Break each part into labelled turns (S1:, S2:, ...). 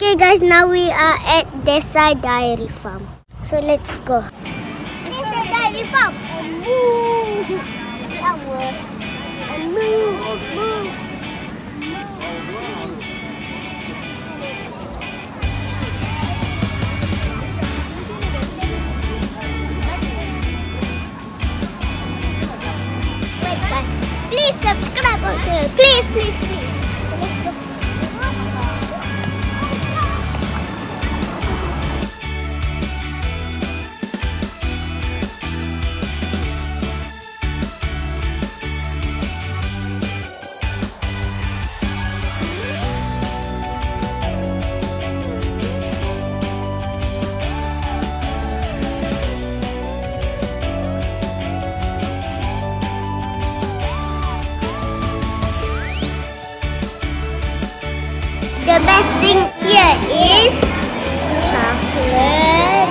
S1: Okay guys, now we are at Desa Dairy Farm. So let's go. Desa Dairy Farm. Moo. Moo. Wait guys, please subscribe. Okay, please. The best thing here is chocolate,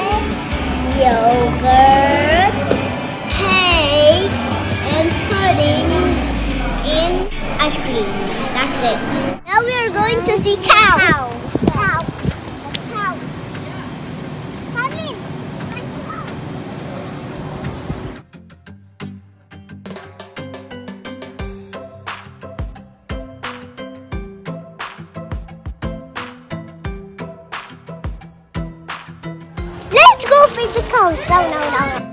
S1: yogurt, cake, and pudding in ice cream. That's it. Now we are going to see cows. Cow. Come in. Let's go. Let's go feed the cows. No.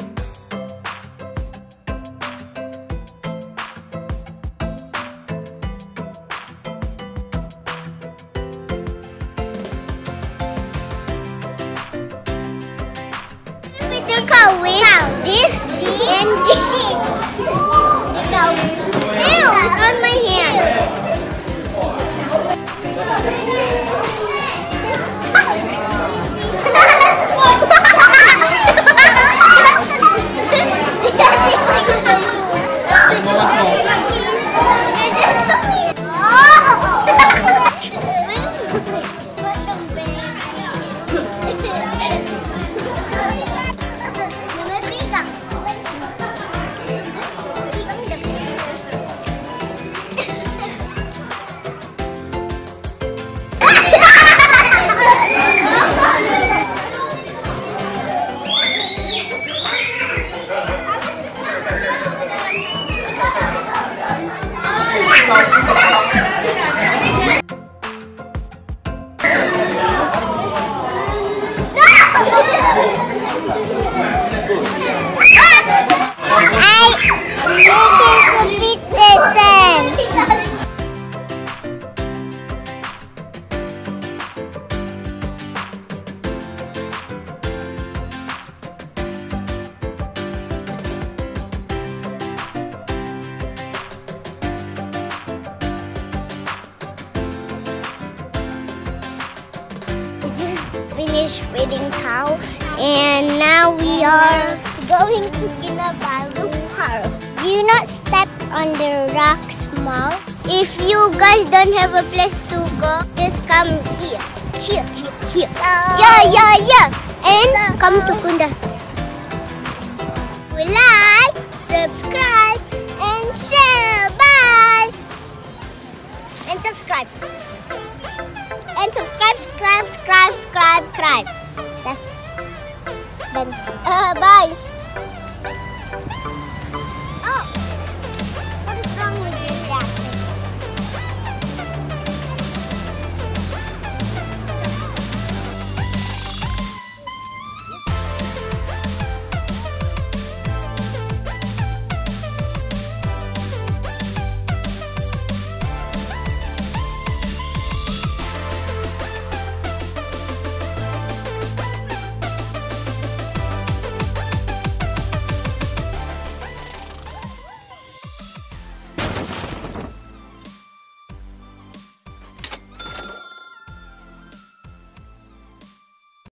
S1: Feed the cow with this and this. The cow. Ew, it's on my hand. Finished feeding cow, and now we are going to Kinabalu Park. Do not step on the rocks, Mom. If you guys don't have a place to go, just come here. Yeah. And come to Kundasang. Like, subscribe, and share. Bye. And subscribe. And subscribe.